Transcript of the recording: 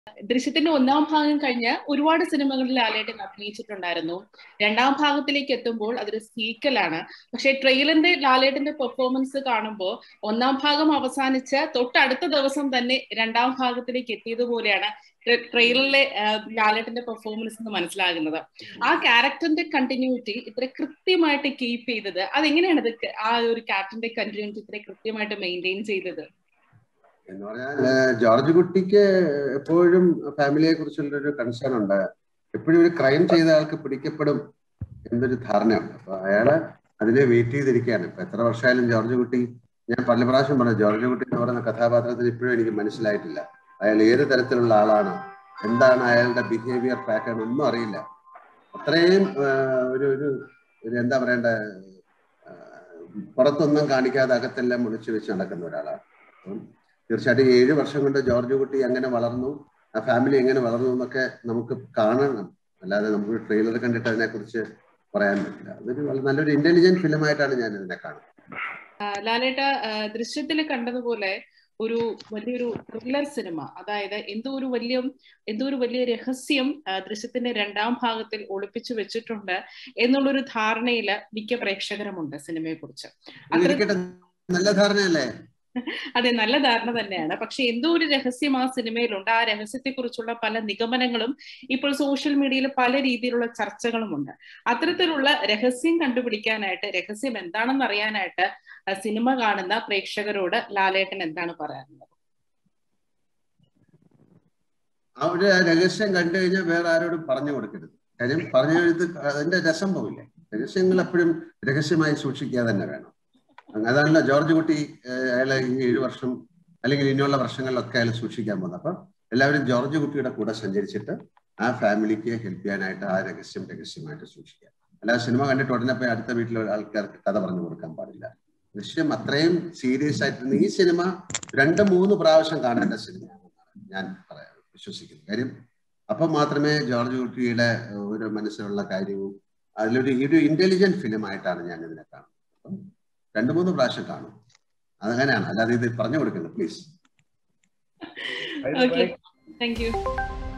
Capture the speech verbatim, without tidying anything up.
ദൃശ്യത്തിന്റെ ഒന്നാം ഭാഗം കഴിഞ്ഞ് ഒരുപാട് സിനിമകളിൽ ലാലേട്ടൻ അഭിനയിച്ചിട്ടുണ്ടായിരുന്നു. രണ്ടാം ഭാഗത്തിലേക്ക് എത്തുമ്പോൾ അതൊരു സീക്വലാണ്. പക്ഷെ ട്രെയിലറിന്റെ ലാലേട്ടന്റെ പെർഫോമൻസ് കാണുമ്പോൾ ഒന്നാം ഭാഗം അവസാനിച്ച് തൊട്ടടുത്ത ദിവസം തന്നെ രണ്ടാം ഭാഗത്തിലേക്ക് എത്തിയതുപോലെയാണ് ട്രെയിലറിലെ ലാലേട്ടന്റെ പെർഫോമൻസ് എന്ന് മനസ്സിലാകുന്നത്. ആ ക്യാരക്ടറിന്റെ കണ്ടിന്യൂറ്റി ഇത്ര കൃത്യമായിട്ട് കീപ്പ് ചെയ്തത് അതെങ്ങനെയാണ് ഇത് ആ ഒരു ക്യാരക്ടറിന്റെ കണ്ടിന്യൂറ്റി ഇത്ര കൃത്യമായിട്ട് മെയിൻറ്റെയിൻ ചെയ്തത്? എന്ന് പറഞ്ഞാൽ ജോർജ് കുട്ടിക്ക് എപ്പോഴും ഫാമിലിയെ കുറിച്ചുള്ളൊരു കൺസേൺ ഉണ്ട്. എപ്പോഴും ഒരു ക്രൈം ചെയ്ത ആൾക്ക് പിടിക്കപ്പെടും എന്നൊരു ധാരണയുണ്ട്. അപ്പൊ അയാള് അതിനെ വെയിറ്റ് ചെയ്തിരിക്കുകയാണ്. ഇപ്പൊ എത്ര വർഷമായാലും ജോർജ് കുട്ടി, ഞാൻ പല പ്രാവശ്യം പറഞ്ഞു, ജോർജ് കുട്ടി എന്ന് പറയുന്ന കഥാപാത്രത്തിന് ഇപ്പോഴും എനിക്ക് മനസ്സിലായിട്ടില്ല. അയാൾ ഏത് തരത്തിലുള്ള ആളാണ്, എന്താണ് അയാളുടെ ബിഹേവിയർ പാറ്റേൺ ഒന്നും അറിയില്ല. അത്രയും ഒരു ഒരു എന്താ പറയണ്ട, പുറത്തൊന്നും കാണിക്കാതെ അകത്തെല്ലാം ഒളിച്ചു വെച്ച് നടക്കുന്ന ഒരാളാണ്. തീർച്ചയായിട്ടും ഏഴ് വർഷം കൊണ്ട് ജോർജ് കുട്ടി എങ്ങനെ വളർന്നു, ആ ഫാമിലി എങ്ങനെ വളർന്നു എന്നൊക്കെ നമുക്ക് കാണണം. അല്ലാതെ നമുക്ക് ട്രെയിലർ കണ്ടിട്ട് അതിനെ കുറിച്ച് പറയാൻ പറ്റില്ല. അതൊരു നല്ലൊരു ഇന്റലിജന്റ് ഫിലിം ആയിട്ടാണ് ഞാൻ ഇതിനെ കാണുന്നത്. ലാലേട്ട, ദൃശ്യത്തിൽ കണ്ടതുപോലെ ഒരു വലിയൊരു ത്രില്ലർ സിനിമ, അതായത് എന്തോ ഒരു വലിയ എന്തോ ഒരു വലിയ രഹസ്യം ദൃശ്യത്തിന്റെ രണ്ടാം ഭാഗത്തിൽ ഒളിപ്പിച്ചു വെച്ചിട്ടുണ്ട് എന്നുള്ളൊരു ധാരണയില് മിക്ക പ്രേക്ഷകരുമുണ്ട് സിനിമയെ കുറിച്ച്. നല്ല ധാരണയല്ലേ? അതെ, നല്ല ധാരണ തന്നെയാണ്. പക്ഷെ എന്തോ ഒരു രഹസ്യം ആ സിനിമയിലുണ്ട്. ആ രഹസ്യത്തെ കുറിച്ചുള്ള പല നിഗമനങ്ങളും ഇപ്പോൾ സോഷ്യൽ മീഡിയയിൽ പല രീതിയിലുള്ള ചർച്ചകളുമുണ്ട്. അത്തരത്തിലുള്ള രഹസ്യം കണ്ടുപിടിക്കാനായിട്ട്, രഹസ്യം എന്താണെന്ന് അറിയാനായിട്ട് സിനിമ കാണുന്ന പ്രേക്ഷകരോട് ലാലേട്ടൻ എന്താണ് പറയാറുള്ളത്? ആ ഒരു രഹസ്യം കണ്ടു കഴിഞ്ഞാൽ വേറെ ആരോടും പറഞ്ഞു കൊടുക്കരുത്. കാര്യം പറഞ്ഞു കഴിഞ്ഞത് അതിന്റെ രസം പോവില്ലേ. രഹസ്യങ്ങൾ എപ്പോഴും രഹസ്യമായി സൂക്ഷിക്കുക തന്നെ വേണം. അതാണല്ലോ ജോർജ് കുട്ടി അയാളെ ഈ ഏഴു വർഷം അല്ലെങ്കിൽ ഇനിയുള്ള വർഷങ്ങളിലൊക്കെ അയാൾ സൂക്ഷിക്കാൻ പോകുന്നത്. അപ്പം എല്ലാവരും ജോർജ് കുട്ടിയുടെ കൂടെ സഞ്ചരിച്ചിട്ട് ആ ഫാമിലിക്ക് ഹെൽപ്പ് ചെയ്യാനായിട്ട് ആ രഹസ്യം രഹസ്യമായിട്ട് സൂക്ഷിക്കുക. അല്ലാതെ സിനിമ കണ്ടിട്ട് ഉടനെ പോയി അടുത്ത വീട്ടിലെ ആൾക്കാർക്ക് കഥ പറഞ്ഞു കൊടുക്കാൻ പാടില്ല. ദൃശ്യം അത്രയും സീരിയസ് ആയിട്ടിരുന്ന ഈ സിനിമ രണ്ട് മൂന്ന് പ്രാവശ്യം കാണേണ്ട സിനിമയാണെന്നാണ് ഞാൻ പറയാൻ വിശ്വസിക്കുന്നത്. കാര്യം അപ്പം മാത്രമേ ജോർജ് കുട്ടിയുടെ ഒരു മനസ്സിലുള്ള കാര്യവും അതിലൊരു ഒരു ഇന്റലിജന്റ് ഫിലിം ആയിട്ടാണ് ഞാൻ ഇതിനെ കാണുന്നത്. അപ്പം രണ്ടു മൂന്ന് പ്രാവശ്യം കാണും. അതങ്ങനെയാണ്, അല്ലാതെ ഇത് പറഞ്ഞു കൊടുക്കുന്നത് പ്ലീസ്. Okay, thank you.